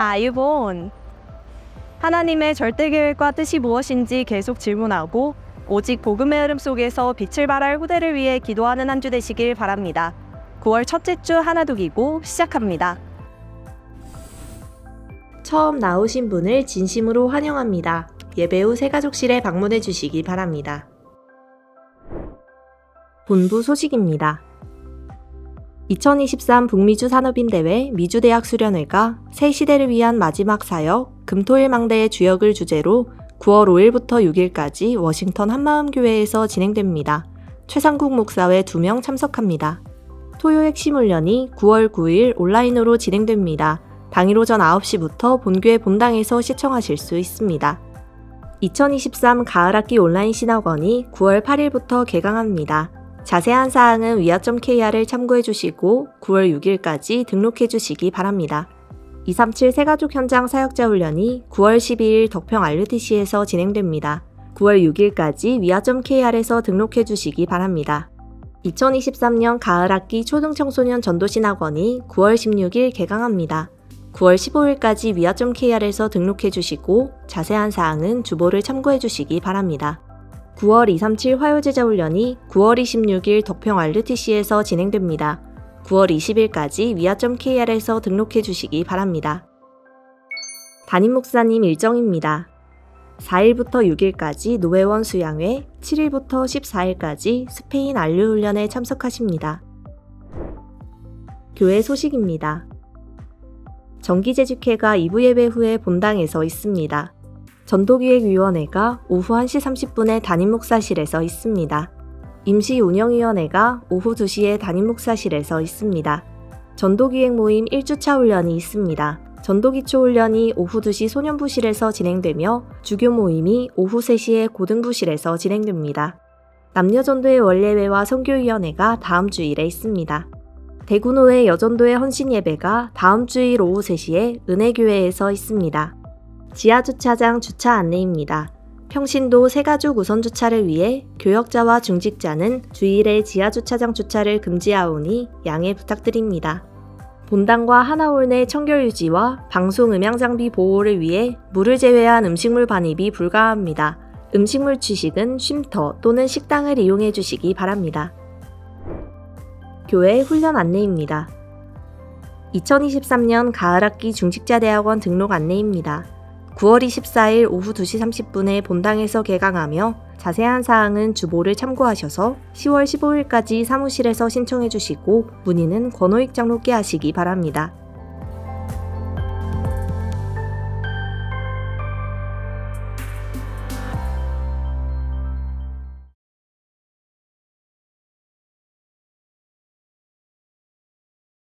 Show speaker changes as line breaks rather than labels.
아유본. 하나님의 절대 계획과 뜻이 무엇인지 계속 질문하고 오직 복음의 흐름 속에서 빛을 발할 후대를 위해 기도하는 한 주 되시길 바랍니다. 9월 첫째 주 하나독이고 시작합니다.
처음 나오신 분을 진심으로 환영합니다. 예배 후 새가족실에 방문해 주시기 바랍니다. 본부 소식입니다. 2023 북미주 산업인대회 미주대학 수련회가 새 시대를 위한 마지막 사역 금토일망대의 주역을 주제로 9월 5일부터 6일까지 워싱턴 한마음교회에서 진행됩니다. 최상국 목사 외 2명 참석합니다. 토요 핵심 훈련이 9월 9일 온라인으로 진행됩니다. 당일 오전 9시부터 본교회 본당에서 시청하실 수 있습니다. 2023 가을학기 온라인 신학원이 9월 8일부터 개강합니다. 자세한 사항은 위아.kr을 참고해 주시고 9월 6일까지 등록해 주시기 바랍니다. 237 새가족 현장 사역자 훈련이 9월 12일 덕평 RUTC에서 진행됩니다. 9월 6일까지 위아.kr에서 등록해 주시기 바랍니다. 2023년 가을학기 초등청소년 전도신학원이 9월 16일 개강합니다. 9월 15일까지 위아.kr에서 등록해 주시고 자세한 사항은 주보를 참고해 주시기 바랍니다. 9월 237 화요제자 훈련이 9월 26일 덕평 RUTC에서 진행됩니다. 9월 20일까지 위아.kr에서 등록해 주시기 바랍니다. 담임 목사님 일정입니다. 4일부터 6일까지 노회원 수양회, 7일부터 14일까지 스페인 안류 훈련에 참석하십니다. 교회 소식입니다. 정기재직회가 2부 예배 후에 본당에서 있습니다. 전도기획위원회가 오후 1시 30분에 담임목사실에서 있습니다. 임시운영위원회가 오후 2시에 담임목사실에서 있습니다. 전도기획 모임 1주차 훈련이 있습니다. 전도기초 훈련이 오후 2시 소년부실에서 진행되며 주교 모임이 오후 3시에 고등부실에서 진행됩니다. 남녀전도회 원례회와 선교위원회가 다음 주일에 있습니다. 대구노회 여전도회 헌신예배가 다음 주일 오후 3시에 은혜교회에서 있습니다. 지하주차장 주차 안내입니다. 평신도 새가족 우선주차를 위해 교역자와 중직자는 주일에 지하주차장 주차를 금지하오니 양해 부탁드립니다. 본당과 하나홀 내 청결 유지와 방송 음향장비 보호를 위해 물을 제외한 음식물 반입이 불가합니다. 음식물 취식은 쉼터 또는 식당을 이용해 주시기 바랍니다. 교회 훈련 안내입니다. 2023년 가을학기 중직자대학원 등록 안내입니다. 9월 24일 오후 2시 30분에 본당에서 개강하며 자세한 사항은 주보를 참고하셔서 10월 15일까지 사무실에서 신청해 주시고 문의는 권호익 장로께 하시기 바랍니다.